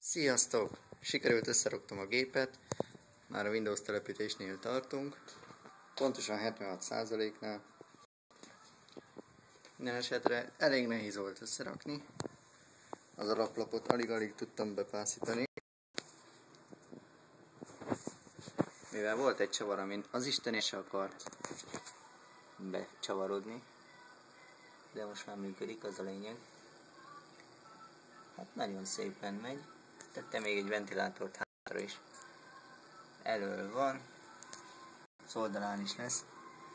Sziasztok! Sikerült összeraktam a gépet, már a Windows telepítésnél tartunk, pontosan 76%-nál. Minden esetre elég nehéz volt összerakni, az alaplapot alig-alig tudtam bepászítani, mivel volt egy csavar, amin az Isten is akart becsavarodni, de most már működik, az a lényeg. Hát nagyon szépen megy. Tettem még egy ventilátort hátra is. Elől van. Az oldalán is lesz.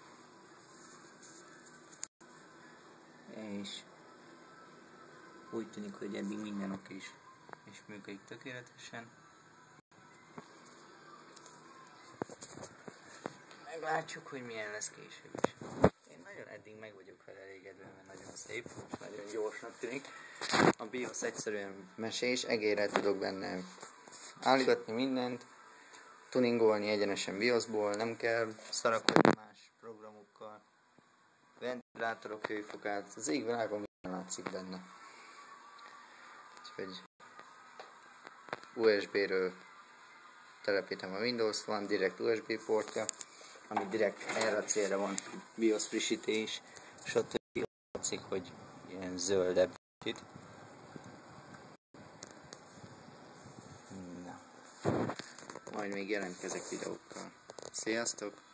És úgy tűnik, hogy eddig minden oké is. És működik tökéletesen. Meglátjuk, hogy milyen lesz később is. Én nagyon eddig meg vagyok vele elégedve, mert nagyon szép, nagyon gyorsnak tűnik. A BIOS egyszerűen mesés, egérrel tudok benne állítgatni mindent, tuningolni egyenesen BIOS-ból, nem kell szarakodni más programokkal, ventilátorok hőfokát, az égvilágon minden látszik benne. Úgyhogy USB-ről telepítem a Windows-t, van direkt USB portja, ami direkt erre a célra van, BIOS frissítés, és ott látszik, hogy ilyen zöldebb kicsit. Na. Majd még jelentkezek videókkal. Sziasztok!